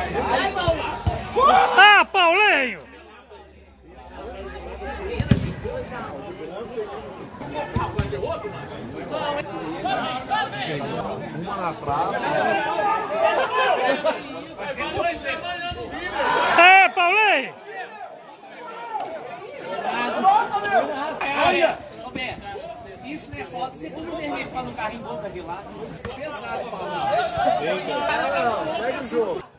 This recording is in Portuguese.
Ah, Paulinho! Uma na trave. É, Paulinho! Olha! Isso não é foda, você tudo vermelho para no carrinho bom pra de lá. Pesado, Paulo. Segue o jogo.